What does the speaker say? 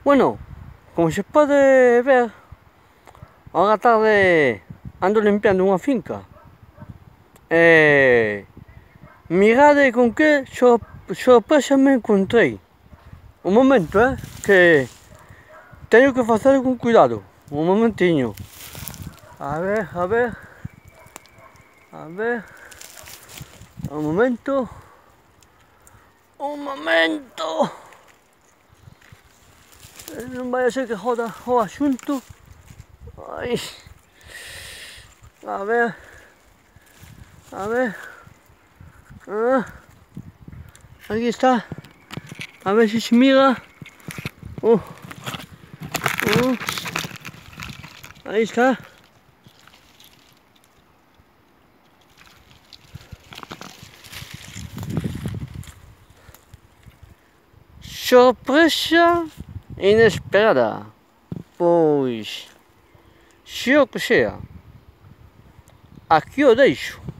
Bueno, como se puede ver, ahora tarde ando limpiando una finca. Mirad con qué sorpresa me encontré. Un momento, que tengo que hacerlo con cuidado. Un momentinho. A ver. Un momento. No vaya a ser que joda o asunto. Ay. A ver. Aquí está. A ver si se mira. Ahí está. Sorpresa inesperada. Pois, se o que sea, aqui o deixo.